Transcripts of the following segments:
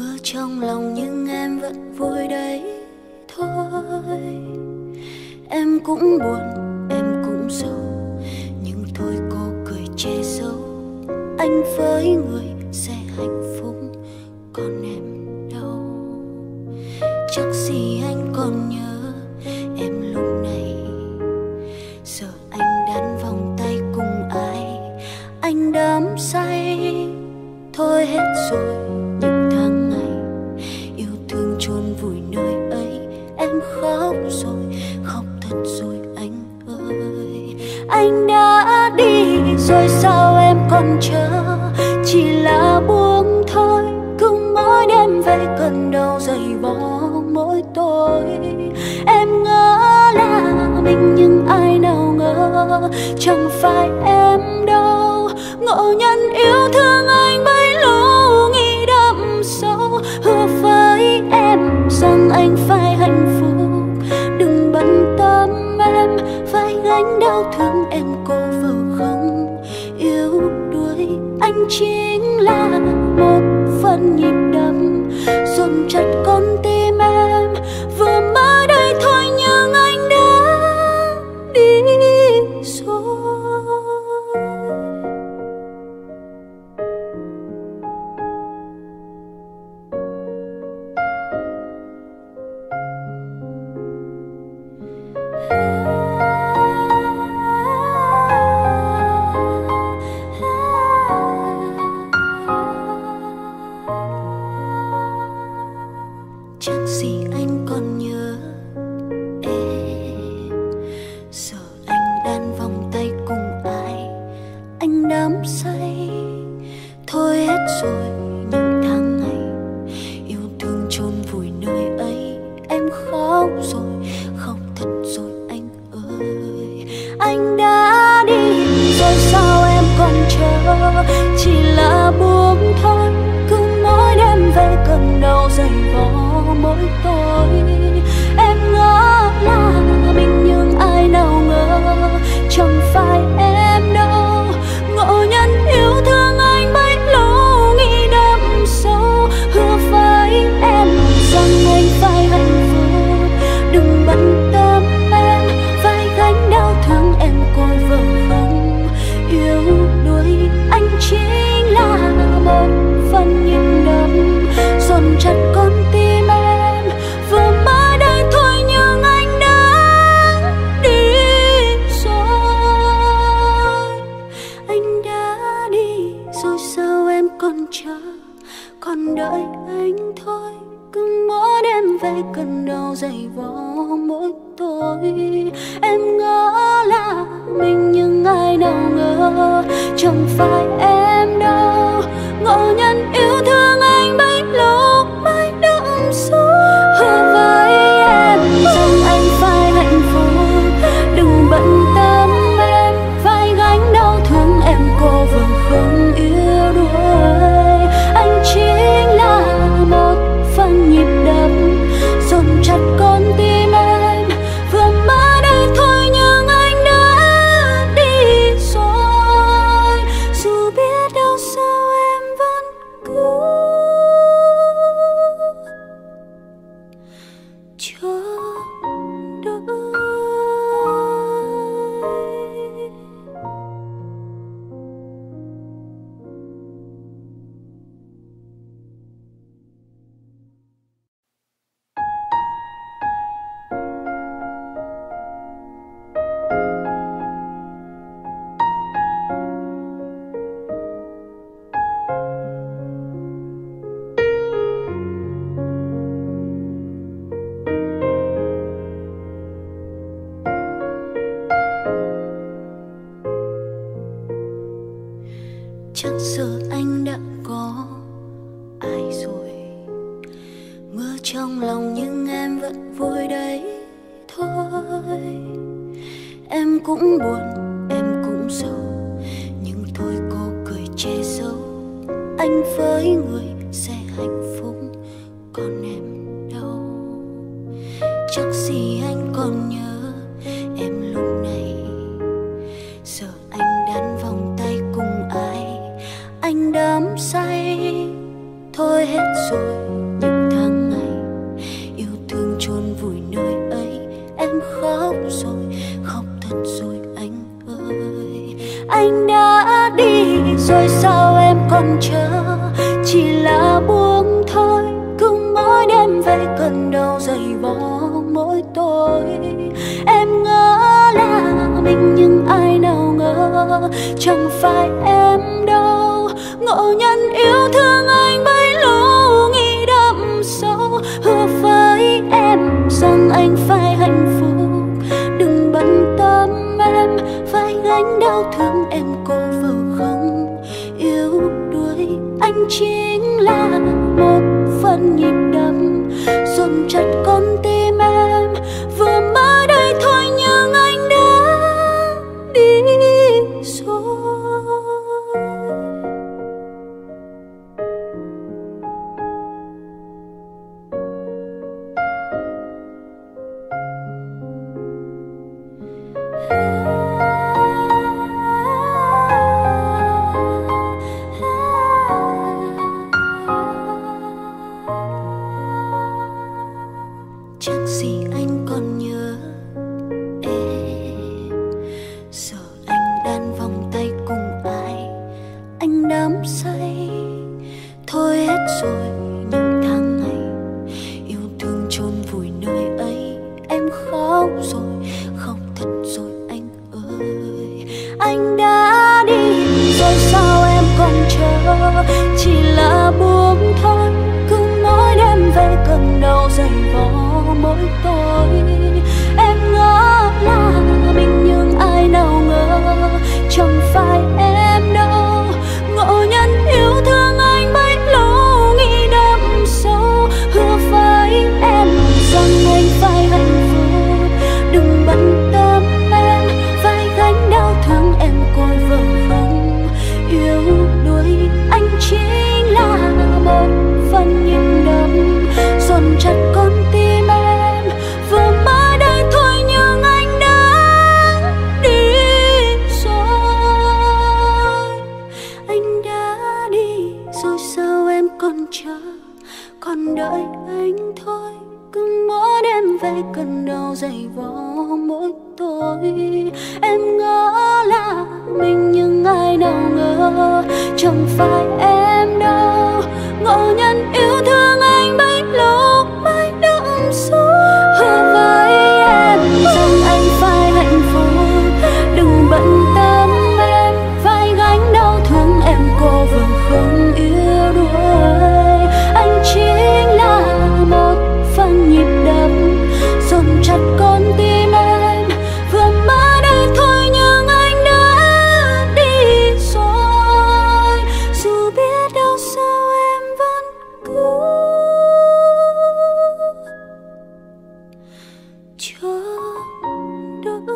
Mưa trong lòng nhưng em vẫn vui đấy thôi. Em cũng buồn, em cũng sầu, nhưng thôi cô cười che giấu. Anh với người sẽ hạnh phúc, còn em đâu. Chắc gì anh còn nhớ em lúc này. Giờ anh đan vòng tay cùng ai, anh đắm say. Thôi hết rồi những tháng ngày yêu thương chôn vùi nơi ấy. Em khóc rồi, khóc thật rồi anh ơi. Anh đã đi rồi sao em còn chờ, chỉ là buông thôi. Cứ mỗi đêm về cơn đau dày vò mỗi tối. Em ngỡ là mình nhưng ai nào ngờ chẳng phải em đâu. Ngộ nhận yêu thương anh bấy lâu nghĩ đậm sâu. Hứa với em rằng anh phải hạnh phúc, đừng bận tâm em phải gánh đau thương em cô vừa không yếu đuối. Anh chính là một phần nhịp đập dồn chặt con tim em. Vừa mới đây thôi nhưng anh đã đi rồi. Chắc gì anh còn nhớ em. Giờ anh đan vòng tay cùng ai, anh đắm say. Thôi hết rồi những tháng ngày yêu thương chôn vùi nơi ấy. Em khóc rồi, khóc thật rồi anh ơi. Anh đã đi rồi sao em còn chờ, chỉ là buông thôi. Cứ mỗi đêm về cơn đau dày vò mỗi tối. Em ngỡ là mình nhưng ai nào ngờ chẳng phải em đâu. Ngộ nhận yêu thương anh bấy lâu nghĩ đậm sâu. Hứa với em rằng anh phải hạnh phúc, đừng bận tâm em phải gánh đau thương em coi vợ không yếu đuối. Anh chính là một phần nhịp đập dồn chặt con tim em. Vừa mới đây thôi nhưng anh đã đi rồi. Anh đã đi rồi sao em còn chờ, còn đợi anh thôi. Cứ mỗi đêm về cơn đau dày vò mỗi tối. Em ngỡ là mình nhưng ai nào ngờ chẳng phải em đâu. Ngộ nhận yêu thương anh bấy lâu mới đậm sâu. Hứa với em rằng anh phải hạnh phúc, đừng bận tâm em phải gánh đau thương em cô vừa không yêu đuối. Anh chính là một phần nhịp đập dồn chặt con tim em. Vừa mới đây thôi nhưng anh đã đi rồi. Dù biết đâu sao em vẫn cứ chờ đợi. Chắc giờ anh đã có ai rồi. Mưa trong lòng nhưng em vẫn vui đấy thôi. Em cũng buồn, em cũng sầu, nhưng thôi cô cười che giấu. Anh với người sẽ hạnh phúc, còn em đâu. Chắc gì anh còn nhớ em lúc này. Giờ anh đan vòng tay cùng ai, anh đắm say. Thôi hết rồi những tháng ngày yêu thương chôn vùi nơi ấy. Em khóc rồi, khóc thật rồi anh ơi. Anh đã đi rồi sao em còn chờ, chỉ là buông thôi. Cứ mỗi đêm về cơn đau dày vò mỗi tối. Em ngỡ là mình nhưng ai nào ngờ chẳng phải em đâu. Ngộ nhận yêu thương anh bấy lâu nghĩ đậm sâu. Hứa với em rằng anh phải hạnh phúc, đừng bận tâm em phải gánh đau thương em cô vợ không yêu đuối. Anh chính là một phần nhịp đập dồn chặt con tim em, vừa mới đây thôi nhưng anh đã đi rồi. Chắc gì anh còn nhớ em, giờ anh đan vòng tay cùng ai, anh đắm say. Thôi hết rồi những tháng ngày yêu thương chôn vùi nơi ấy. Em khóc rồi, khóc thật rồi anh ơi. Anh đã đi rồi sao em còn chờ, chỉ là buông thôi. Cứ mỗi đêm về cơn đau dày vò mỗi tối. Em ngỡ là mình nhưng ai nào ngờ chẳng phải em đâu. Ngộ nhận yêu thương anh bấy lâu nghĩ đậm sâu. Hứa với em rằng anh phải hạnh phúc, đừng bận tâm em phải gánh đau thương em coi vợ không yêu đuối. Anh chính là một phần nhịp đập dồn chặt con tim em, vừa mới đây thôi nhưng anh đã đi rồi. Anh đã đi rồi sao em còn chờ, còn đợi anh thôi. Cứ mỗi đêm về cơn đau dày vò mỗi tối. Em ngỡ là mình nhưng ai nào ngờ chẳng phải em đâu. Ngộ nhận yêu thương anh bấy lâu mới đậm sâu. Hứa với em rằng anh phải hạnh phúc, đừng bận tâm em phải gánh đau thương em cô vừa không yêu đuối. Anh chính là một phần nhịp đập dồn chặt con tim em, vừa mới đây thôi nhưng anh đã đi rồi. Dù biết đâu sao em vẫn cứ chờ đợi.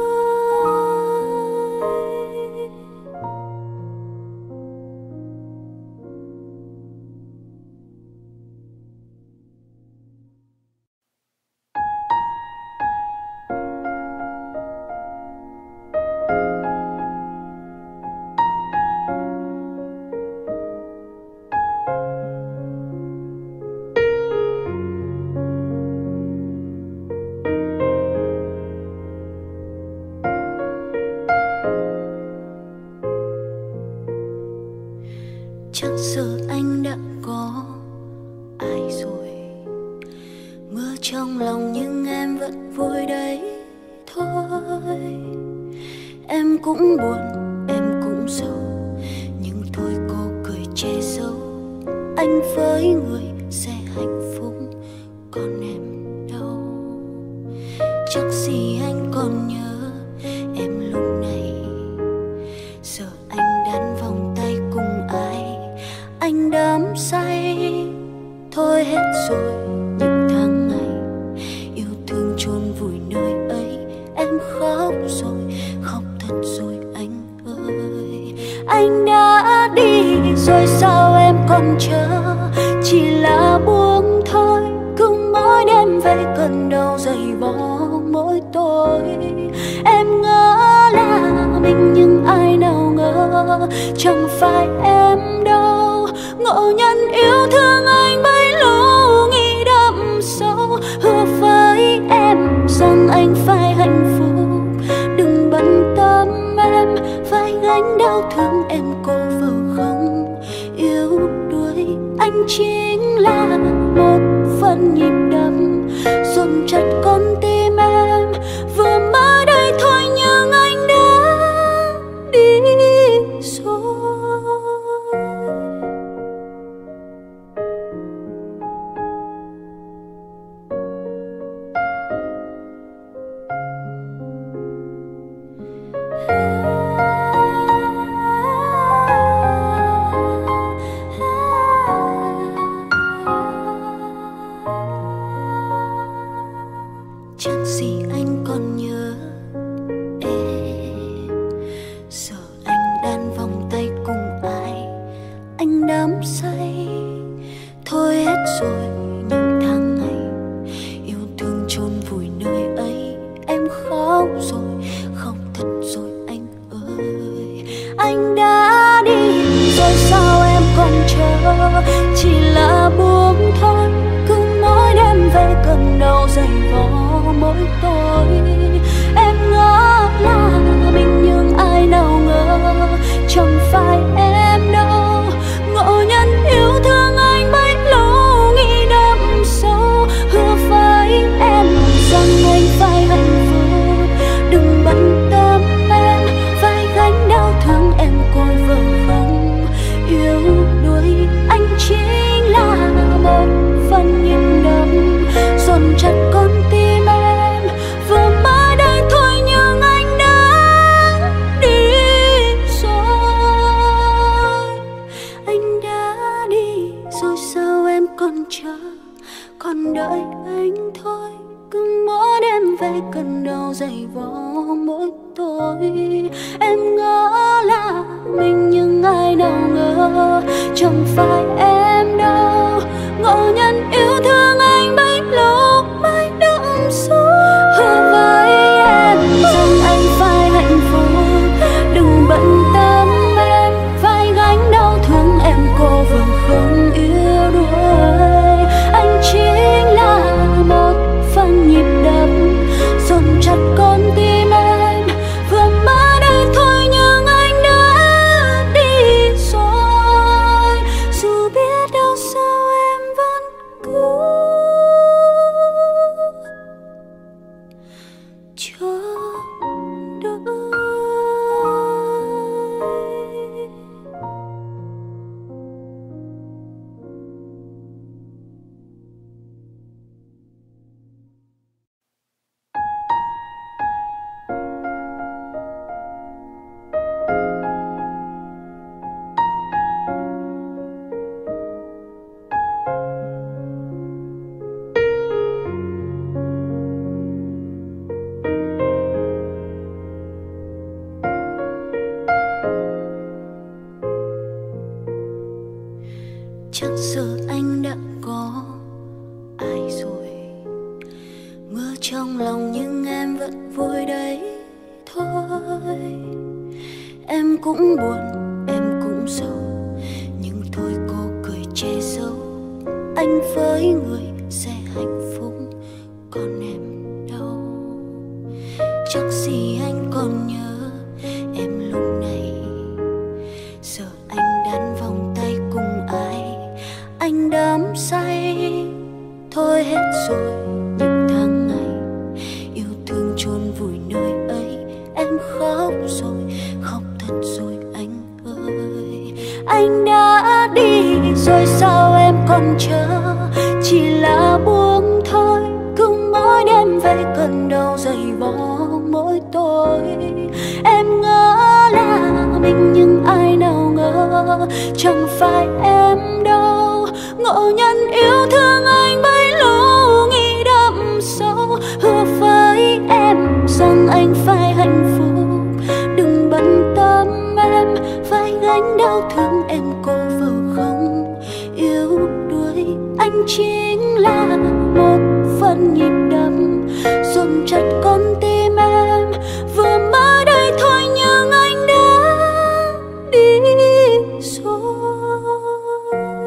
Chắc giờ anh đã có ai rồi. Mưa trong lòng nhưng em vẫn vui đấy thôi. Em cũng buồn, em cũng sầu, nhưng thôi cô cười che giấu. Anh với người sẽ hạnh phúc, còn em đâu. Chắc gì anh còn nhớ em lúc này. Giờ anh đan vòng tay cùng ai, anh đắm say. Thôi hết rồi những tháng ngày yêu thương chôn vùi nơi ấy. Em khóc rồi, khóc thật rồi anh ơi. Anh đã đi rồi sao em còn chờ, chỉ là buông thôi. Cứ mỗi đêm về cơn đau dày vò mỗi tối. Em ngỡ là mình nhưng ai nào ngờ chẳng phải em đâu. ngộ nhận yêu thương anh bấy lâu nghĩ đậm sâu. Hứa với em rằng anh phải hạnh phúc, đừng bận tâm em phải gánh đau thương em cô vợ không yếu đuối. Anh chính là một phần nhịp đập dồn chặt con tim em, vừa mới đây thôi nhưng anh đã đi rồi. Chắc gì anh còn nhớ em, giờ anh đan vòng tay cùng ai, anh đắm say thôi hết rồi những tháng ngày yêu thương chôn vùi nơi ấy. Em khóc rồi, khóc thật rồi anh ơi. Anh đã đi rồi sao em còn chờ, chỉ là buông thôi. Cứ mỗi đêm về cơn đau dày vò mỗi tối. Em ngỡ là mình nhưng ai nào ngờ chẳng phải em đâu. Ngộ nhận yêu thương anh bấy lâu nghĩ đậm sâu. Hứa với em rằng anh phải hạnh phúc, đừng bận tâm em phải gánh đau thương em coi vợ không yếu đuối. Anh chính là một phần nhịp đập dồn chặt con tim em, vừa mới đây thôi nhưng anh đã đi rồi. Anh đã đi rồi sao em còn chờ, còn đợi anh thôi. Cứ mỗi đêm về cơn đau dày vò mỗi tối. Em ngỡ là mình nhưng ai nào ngờ chẳng phải em đâu. Ngộ nhận yêu thương anh bấy lâu mới đậm sâu. Hứa với em rằng anh phải hạnh phúc, đừng bận tâm em phải gánh đau thương em cô vừa không yêu đuối. Anh chính là một phần nhịp đập dồn chặt con tim em, vừa mới đây thôi nhưng anh đã đi rồi. Dù biết đâu sao em vẫn cứ chờ đợi. Chắc giờ anh đã có ai rồi, mưa trong lòng nhưng em vẫn vui đấy thôi. Em cũng buồn, em cũng sầu, nhưng thôi cô cười che giấu. Anh với người sẽ hạnh phúc, còn em đâu. Chắc gì anh còn nhớ em lúc này, giờ anh đan vòng tay cùng ai, anh đắm say thôi hết rồi những tháng ngày yêu thương chôn vùi nơi ấy. Em khóc rồi, khóc thật rồi anh ơi. Anh đã đi rồi sao em còn chờ, chỉ là buông thôi. Cứ mỗi đêm về cơn đau dày vò mỗi tối. Em ngỡ là mình nhưng ai nào ngờ chẳng phải em đâu. Ngộ nhận yêu thương anh bấy lâu nghĩ đậm sâu. Hứa với em rằng anh phải hạnh phúc, đừng bận tâm em phải gánh đau thương em cô vợ không yếu đuối. Anh chính là một phần nhịp đập dồn chặt con tim em, vừa mới đây thôi nhưng anh đã đi rồi.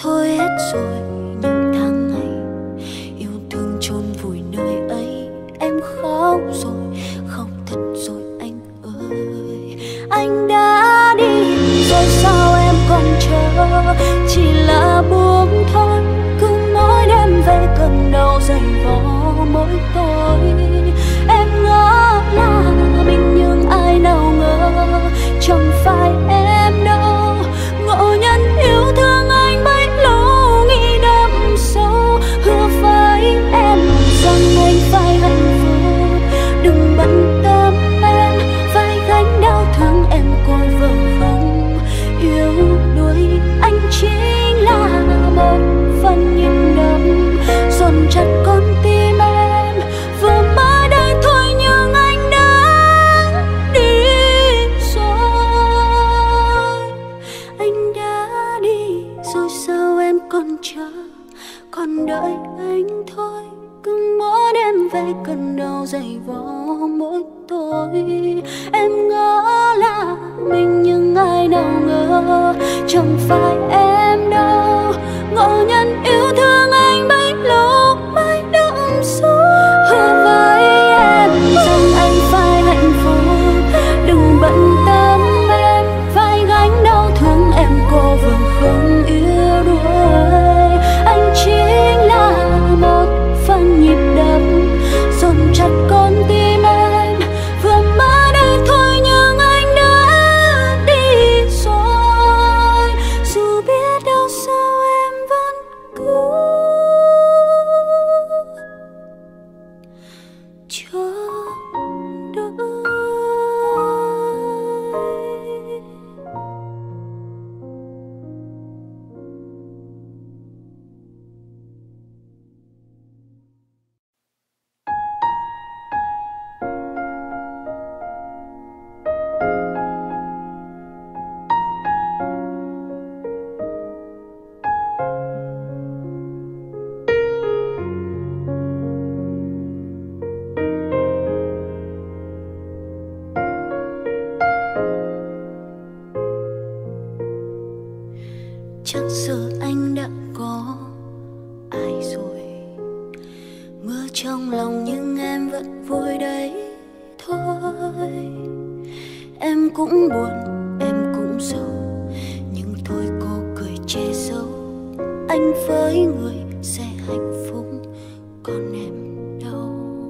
thôi hết rồi những tháng ngày yêu thương chôn vùi nơi ấy. Em khóc rồi, khóc thật rồi anh ơi. Anh đã đi rồi sao em còn chờ, chỉ là buông thôi. Cứ mỗi đêm về cơn đau dày vò mỗi tối. Em ngỡ là mình nhưng ai nào ngờ chẳng phải em đâu. Ngộ nhận yêu thương anh bấy lâu nghĩ đậm sâu. Hứa với em rằng anh phải hạnh phúc, đừng bận tâm em phải gánh đau thương em coi vợ không yếu đuối. Anh chính là một phần nhịp đập dồn chặt con tim em. Vừa mới đây thôi nhưng anh đã đi rồi. Anh đã đi rồi sao em còn chờ, còn đợi anh thôi. Cứ mỗi đêm về cơn đau dày vò mỗi tối. Em ngỡ là mình nhưng ai nào ngờ chẳng phải em đâu. Ngộ nhận yêu thương anh bấy lâu mới đậm sâu. Hứa với em rằng anh phải hạnh phúc, đừng bận tâm em phải gánh đau thương em cô vừa không yêu đuổi. Anh chính là một phần nhịp đập dồn chặt con tim em. Vừa mới đây thôi nhưng anh đã đi rồi. Dù biết đâu sao em vẫn cứ chờ đợi. Chắc giờ anh đã có ai rồi. Mưa trong lòng nhưng em vẫn vui đấy thôi. Em cũng buồn, em cũng sầu, nhưng thôi cô cười che giấu. Anh với người sẽ hạnh phúc, còn em đâu.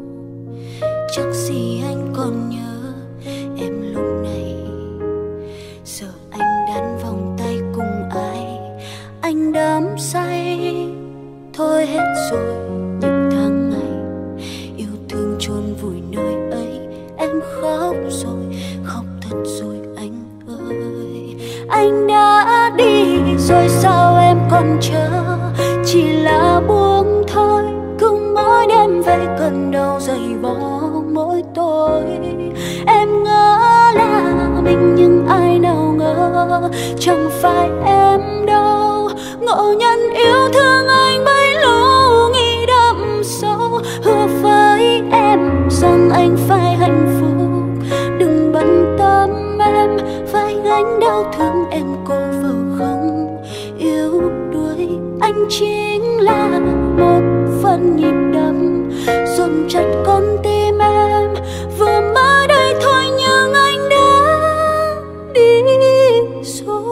Chắc gì anh còn nhớ em lúc này. Giờ anh đan vòng tay cùng ai, anh đắm say. Thôi hết rồi những tháng ngày yêu thương chôn vùi nơi ấy. Em khóc rồi, khóc thật rồi anh ơi. Anh đã đi rồi sao em còn chờ, chỉ là buông thôi. Cứ mỗi đêm về cơn đau dày vò mỗi tối. Em ngỡ là mình nhưng ai nào ngờ chẳng phải em đâu. Ngộ nhận yêu thương anh bấy lâu nghĩ đậm sâu. Hứa với em rằng anh phải hạnh phúc, đừng bận tâm em phải gánh đau thương em cô vừa không yếu đuối. Anh chính là một phần nhịp đập dồn chặt con tim em. Vừa mới đây thôi nhưng anh đã đi rồi.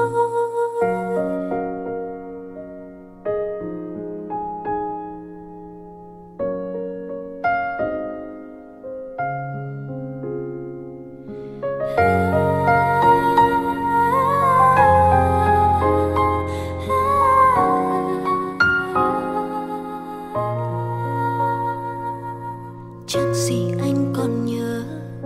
Chắc gì anh còn nhớ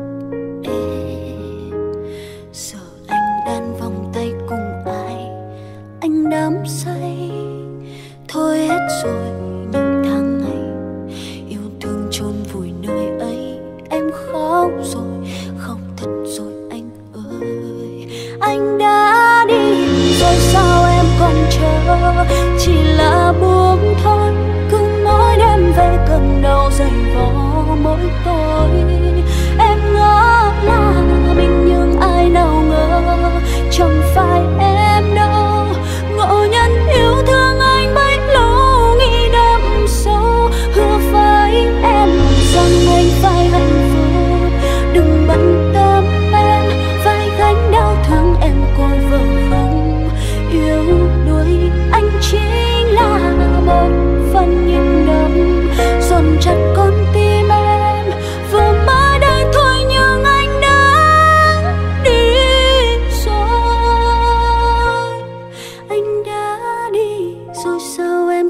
em. Giờ anh đan vòng tay cùng ai, anh đắm say. Thôi hết rồi những tháng ngày yêu thương chôn vùi nơi ấy. Em khóc rồi, khóc thật rồi anh ơi. Anh đã đi rồi sao em còn chờ, chỉ là buông thôi. Cứ mỗi đêm về cơn đau dày vò mỗi tối. Em ngỡ là mình nhưng ai nào ngờ chẳng phải em đâu. Ngộ nhận yêu thương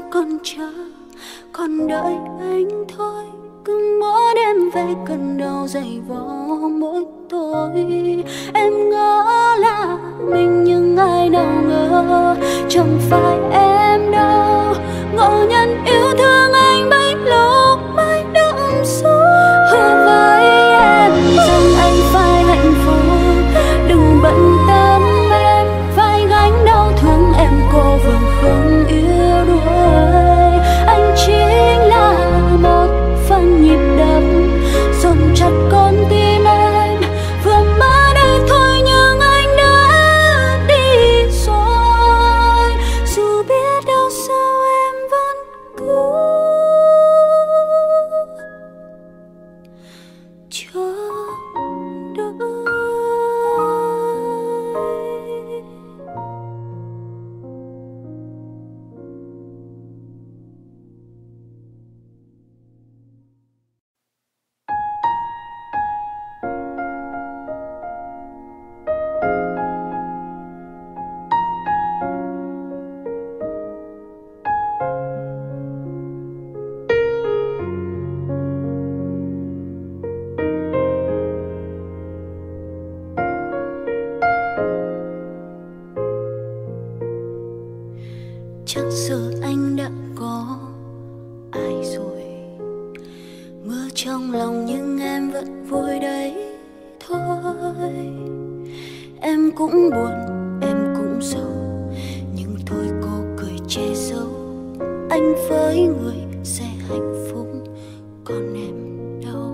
còn chờ, còn đợi anh thôi. Cứ mỗi đêm về cơn đau dày vò mỗi tối. Em ngỡ là mình nhưng ai nào ngờ chẳng phải em đâu. Ngộ nhận yêu thương anh bấy lâu mới đậm sâu. Hứa với em rằng anh phải hạnh phúc, đừng bận tâm em phải gánh đau thương em cô vừa không yêu đuổi. Anh chính là một phần nhịp đập dồn chặt con tim em, vừa mới đây thôi nhưng anh đã đi rồi. Dù biết đâu sao em vẫn cứ chờ đợi. Chắc giờ anh đã có ai rồi. Mưa trong lòng nhưng em vẫn vui đấy thôi. Em cũng buồn, em cũng sầu, nhưng thôi cô cười che giấu. Anh với người sẽ hạnh phúc, còn em đâu.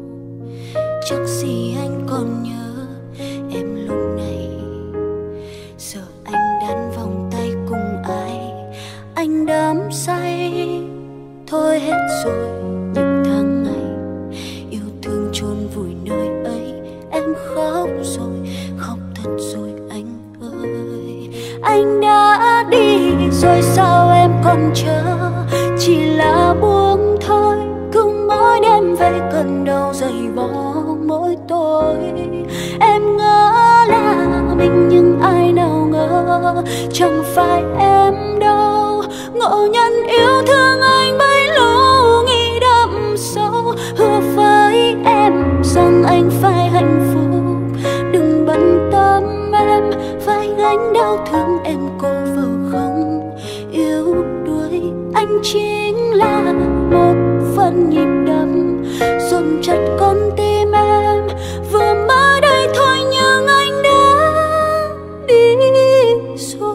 Chắc gì anh còn nhớ em lúc này. Giờ anh đan vòng tay cùng ai, anh đắm say. Thôi hết rồi những tháng ngày yêu thương chôn vùi nơi ấy. Em khóc rồi, khóc thật rồi anh ơi. Anh đã đi rồi sao em còn chờ, chỉ là buông thôi. Cứ mỗi đêm về cơn đau dày vò mỗi tối. Em ngỡ là mình nhưng ai nào ngờ chẳng phải em đâu. Ngộ nhận yêu thương anh bấy lâu nghĩ đậm sâu. Hứa với em rằng anh phải hạnh phúc, đừng bận tâm em phải gánh đau thương em cô vừa không yêu đuổi. Anh chính là một phần nhịp đập dồn chặt con tim em, vừa mới đây thôi nhưng anh đã đi rồi.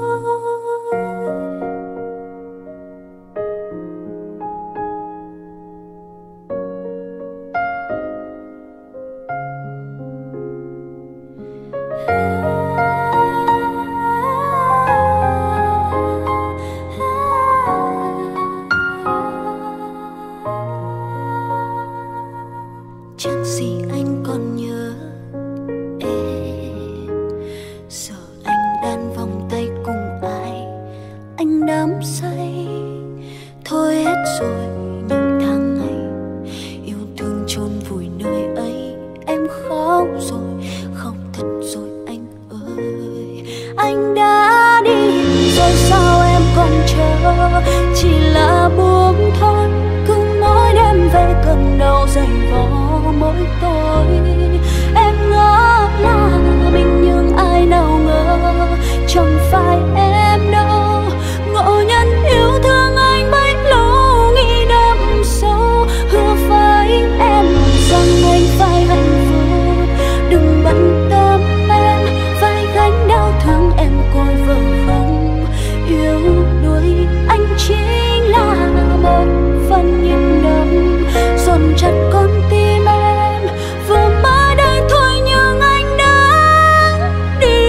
Chắc gì anh còn nhớ em. Giờ anh đan vòng tay cùng ai, anh đắm say. Thôi hết rồi những tháng ngày yêu thương chôn vùi nơi ấy. Em khóc rồi, khóc thật rồi anh ơi. Anh đã đi rồi sao em còn chờ, chỉ là buông thôi. Cứ mỗi đêm về cơn đau dày vò mỗi tối. Em ngỡ là mình nhưng ai nào ngờ chẳng phải em đâu. Ngộ nhận yêu thương anh bấy lâu nghĩ đậm sâu. Hứa với em rằng anh phải hạnh phúc, đừng bận tâm em phải gánh đau thương em coi vợ không yêu đuổi. Anh chính là một phần nhịp đập dồn chặt con tim em, vừa mới đây thôi nhưng anh đã đi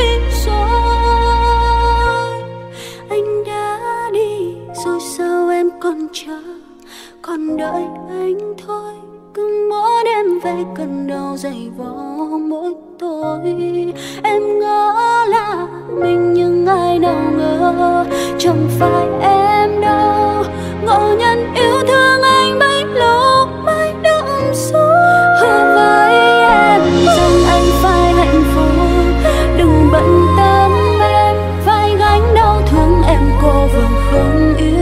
rồi. Anh đã đi rồi sao em còn chờ, còn đợi anh thôi. Cứ mỗi đêm về cơn đau dày vò mỗi tối. Em ngỡ là mình nhưng ai nào ngờ chẳng phải em đâu. Ngộ nhận yêu thương anh bấy lâu mới đậm sâu. Hứa với em rằng anh phải hạnh phúc, đừng bận tâm em phải gánh đau thương em cô vừa không yêu.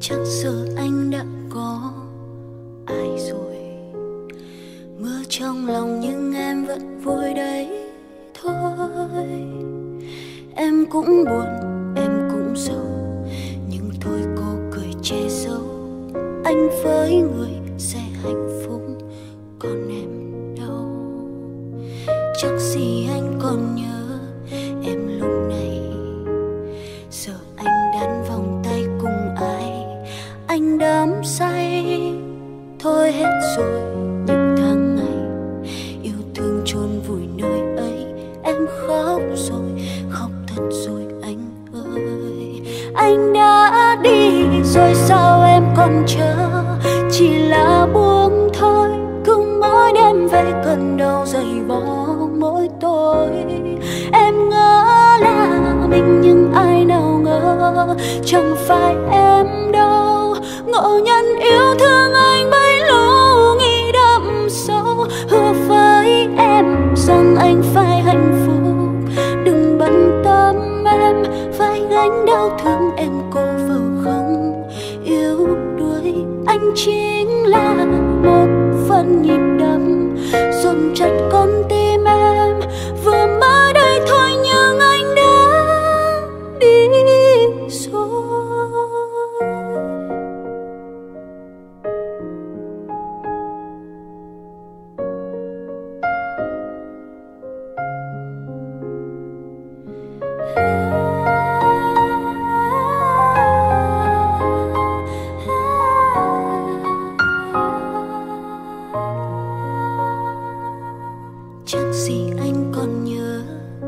Chắc giờ anh đã có ai rồi. Mưa trong lòng nhưng em vẫn vui đấy thôi. Em cũng buồn, em cũng sầu, nhưng thôi cô cười che giấu. Anh với người sẽ hạnh phúc, còn em đâu. Chắc gì anh còn nhớ em lúc này. Giờ anh đan vòng tay cùng ai, anh đắm say. Thôi hết rồi những tháng ngày yêu thương chôn vùi nơi ấy. Em khóc rồi, khóc thật rồi anh ơi. Anh đã đi rồi sao em còn chờ, chỉ là buông thôi. Cứ mỗi đêm về cơn đau dày vò mỗi tối. Em ngỡ là mình nhưng ai nào ngờ chẳng phải em đâu. Ngộ nhận yêu thương anh bấy lâu nghĩ đậm sâu. Hứa với em rằng anh phải hạnh phúc, đừng bận tâm em phải gánh đau thương em cô vừa không yếu đuối. Anh chính là một phần nhịp đập dồn chặt con tim em. Vừa mới đây thôi nhưng anh đã đi rồi. Chắc gì anh còn nhớ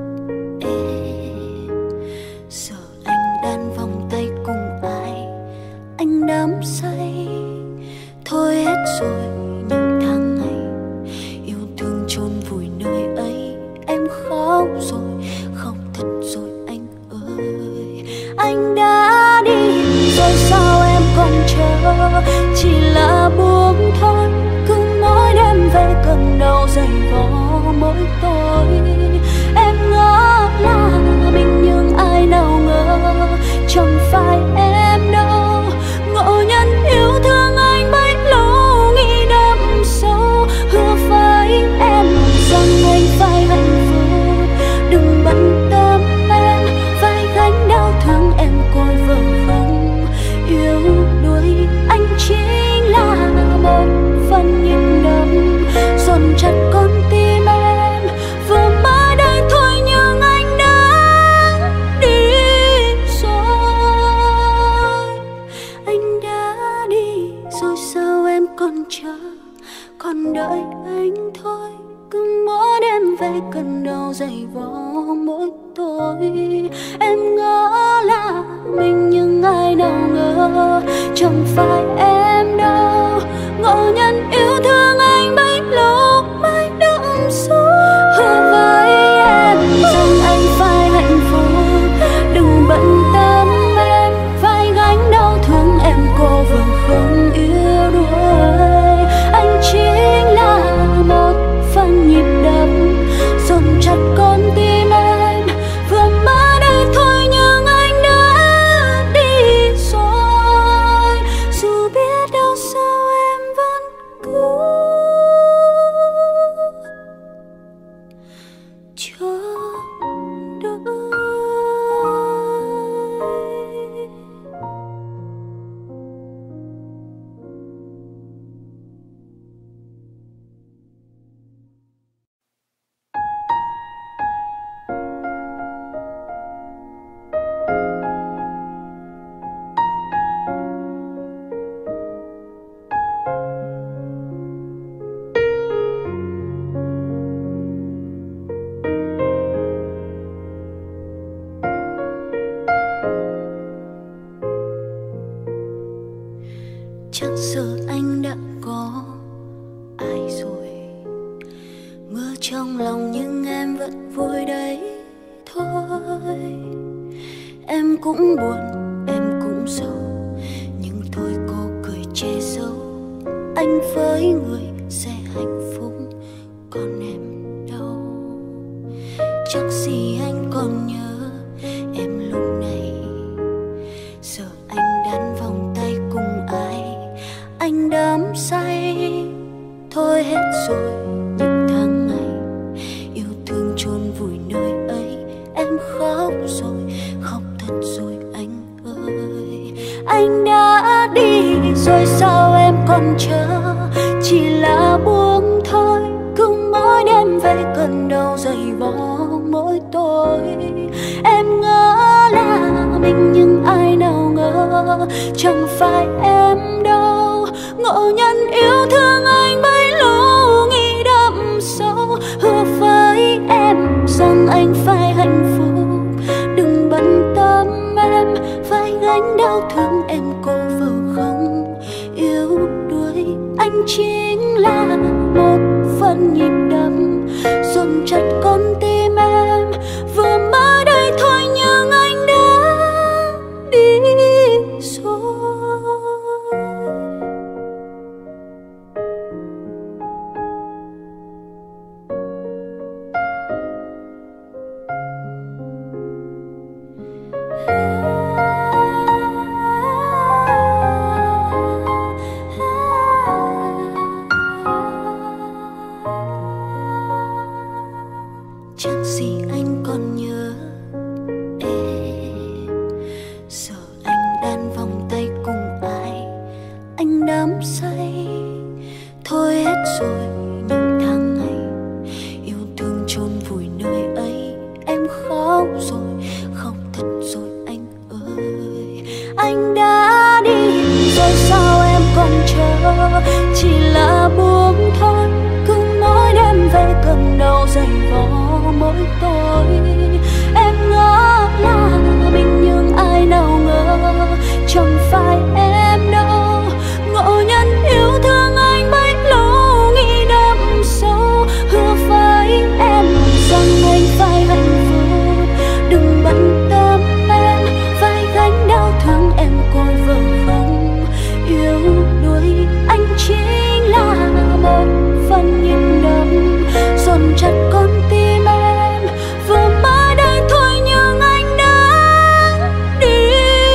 em. Giờ anh đan vòng tay cùng ai, anh đắm say. Thôi hết rồi những tháng ngày yêu thương chôn vùi nơi ấy. Em khóc rồi, khóc thật rồi anh ơi. Anh đã đi rồi sao em còn chờ, chỉ là buông thôi. Cứ mỗi đêm về cơn đau dày vò mỗi tối. Em ngỡ là mình nhưng ai nào ngờ chẳng phải em đâu. Ngộ nhận yêu thương anh bấy lâu nghĩ đậm sâu. Hứa với em rằng anh phải hạnh phúc, đừng bận tâm em phải gánh đau thương em coi vợ không yếu đuối. Anh chính là một phần nhịp đập dồn chặt con tim em. Vừa mới đây thôi nhưng anh đã đi rồi. Anh đã đi rồi sao em còn chờ, còn đợi anh thôi. Cứ mỗi đêm về cơn đau dày vò mỗi tối. Em ngỡ là mình nhưng ai nào ngờ chẳng phải em đâu. Ngộ nhận yêu thương anh bấy lâu mãi đậm sâu. Hứa với em rằng anh phải hạnh phúc, đừng bận tâm em phải gánh đau thương em cô vừa không yếu đuối. Anh chính là một phần nhịp đập dồn chặt con tim em. Vừa mới đây thôi nhưng anh đã đi rồi. Dù biết đâu sao em vẫn cứ chờ đợi. Chắc giờ anh đã có ai rồi. Mưa trong lòng nhưng em vẫn vui đấy thôi. Em cũng buồn, em cũng sầu, nhưng thôi cô cười che giấu. Anh với người sẽ hạnh phúc, còn em đâu. Chắc gì anh còn nhớ em lúc này. Giờ anh đan vòng tay thôi hết rồi những tháng ngày yêu thương chôn vùi nơi ấy. Em khóc rồi, khóc thật rồi anh ơi. Anh đã đi rồi sao em còn chờ, chỉ là buông thôi. Cứ mỗi đêm về cơn đau dày vò mỗi tối. Em ngỡ là mình nhưng ai nào ngờ chẳng phải em đâu. Ngộ nhận yêu thương anh bấy lâu nghĩ đậm sâu. Hứa với em rằng anh phải hạnh phúc, đừng bận tâm em phải gánh đau thương em cô vợ không yếu đuối. Anh chính là một phần nhịp đập dồn chặt con tim em, vừa mới đây thôi nhưng anh đã đi rồi. Chắc gì anh còn nhớ em, giờ anh đan vòng tay cùng ai, anh đắm say. Thôi hết rồi những tháng ngày yêu thương chôn vùi nơi ấy. Em khóc rồi, khóc thật rồi anh ơi. Anh đã đi rồi sao em còn chờ, chỉ là buông thôi. Cứ mỗi đêm về cơn đau dày vò mỗi tối. Em ngỡ là mình nhưng ai nào ngờ chẳng phải em đâu. Ngộ nhận yêu thương anh bấy lâu nghĩ đậm sâu. Hứa với em rằng anh phải hạnh phúc, đừng bận tâm em phải gánh đau thương em coi vợ không yếu đuối. Anh chính là một phần nhịp đập dồn chặt con tim em, vừa mới đây thôi nhưng anh đã đi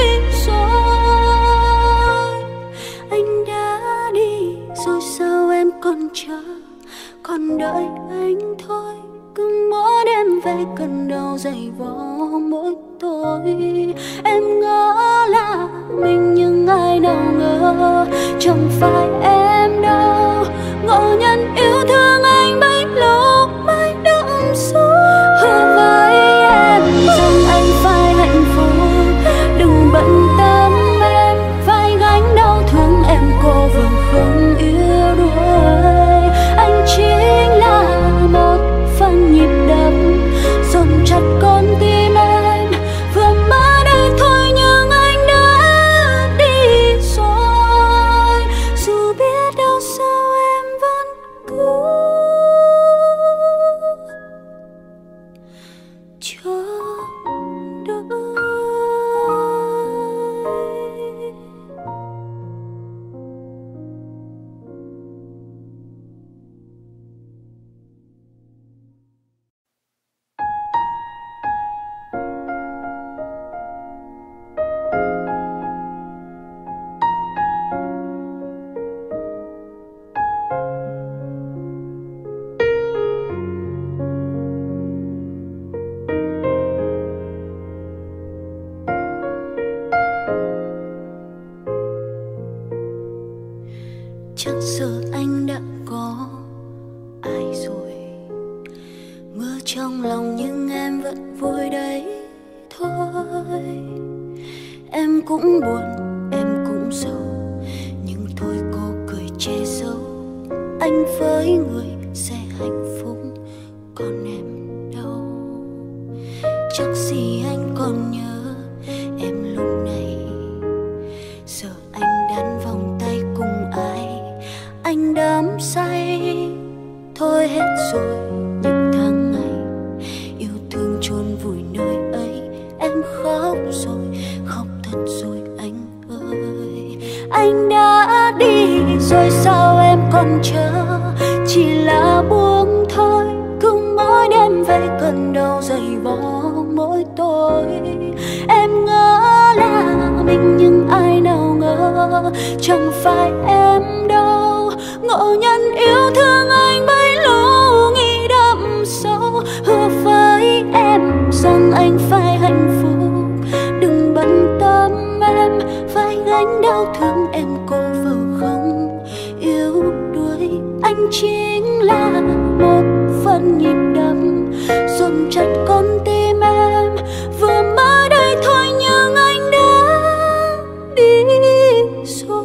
rồi. Anh đã đi rồi sao em còn chờ, còn đợi anh thôi. Cứ mỗi đêm về cơn đau dày vò mỗi tối. Em ngỡ là mình nhưng ai nào ngờ chẳng phải em đâu. Ngộ nhận yêu thương anh bấy lâu mới đậm sâu. Hứa với em rằng anh phải hạnh phúc, đừng bận tâm em phải gánh đau thương em cô vừa không yêu đuối. Anh chính là một phần nhịp đập dồn chặt con tim em, vừa mới đây thôi nhưng anh đã đi rồi. Dù biết đâu sao em vẫn cứ chờ đợi. Chắc giờ anh đã có ai rồi, mưa trong lòng nhưng em vẫn vui đấy thôi. Em cũng buồn, em cũng sầu, nhưng thôi cô cười che giấu. Anh với người sẽ hạnh phúc, còn em đâu. Chắc gì anh còn nhớ em lúc này, giờ anh đan vòng tay cùng ai, anh đắm say. Thôi hết rồi những tháng ngày yêu thương chôn vùi nơi ấy. Em khóc rồi, khóc thật rồi anh ơi. Anh đã đi rồi sao em còn chờ, chỉ là buông thôi. Cứ mỗi đêm về cơn đau dày vò mỗi tối. Em ngỡ là mình nhưng ai nào ngờ chẳng phải em đâu. ngộ nhận yêu thương anh bấy lâu nghĩ đậm sâu. Hứa với em rằng anh phải hạnh phúc, đừng bận tâm em phải gánh đau thương em cô vợ không yếu đuối. Anh chính là một phần nhịp đập dồn chặt con tim em, vừa mới đây thôi nhưng anh đã đi rồi.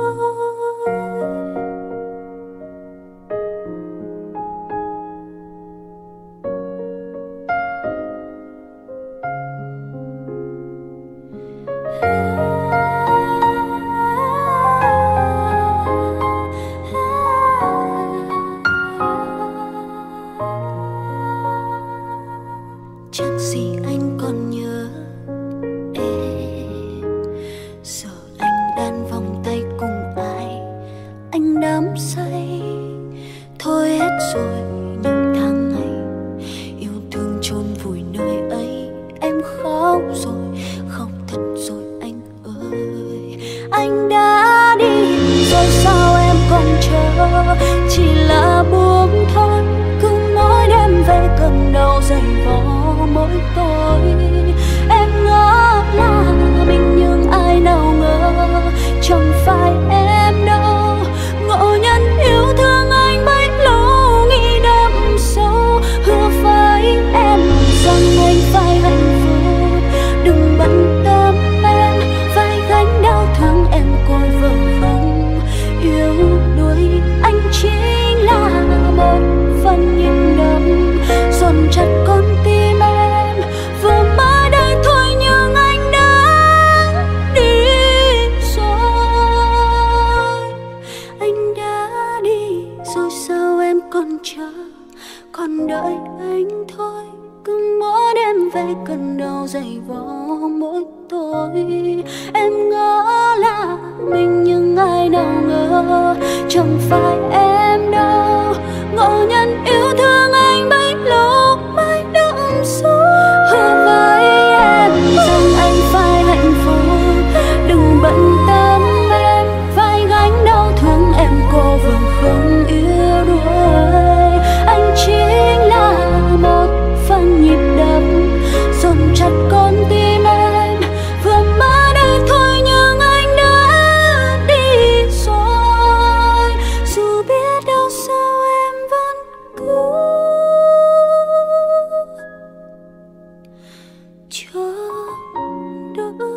Chắc gì anh còn nhớ em, giờ anh đan vòng tay cùng ai, anh đắm say thôi hết rồi những tháng ngày yêu thương chôn vùi nơi ấy. Em khóc rồi, khóc thật rồi anh ơi. Anh đã đi rồi sao em còn chờ, chỉ là buông thôi. Cứ mỗi đêm về cơn đau dày vò mỗi tối. Em ngỡ là mình nhưng ai nào ngờ chẳng phải em đâu. Ngộ nhận yêu thương anh bấy lâu nghĩ đậm sâu. Hứa với em rằng anh phải hạnh phúc, đừng bận tâm em phải gánh đau thương em coi vợ không yếu đuối. Anh chính là một phần nhịp đập dồn chặt con tim em, vừa mới đây thôi nhưng anh đã đi rồi. Anh đã đi rồi sao em còn chờ, còn đợi anh thôi. Cứ mỗi đêm về cơn đau dày vò mỗi tối. Em ngỡ là mình nhưng ai nào ngờ chẳng phải em đâu. Ngộ nhận yêu thương anh bấy lâu mãi đậm sâu. Hứa với em rằng anh phải hạnh phúc, đừng bận tâm em phải gánh đau thương em cô vừa không yêu đuối. Anh chính là một phần nhịp đập dồn chặt con tim em, vừa mới đây thôi nhưng anh đã đi rồi. Dù biết đâu sao em vẫn cứ chờ đợi.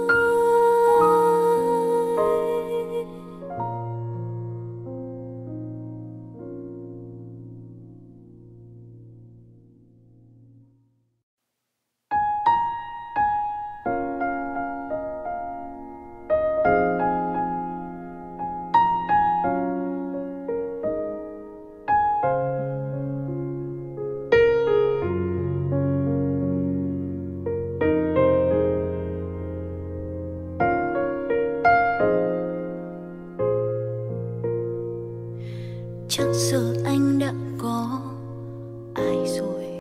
Chắc giờ anh đã có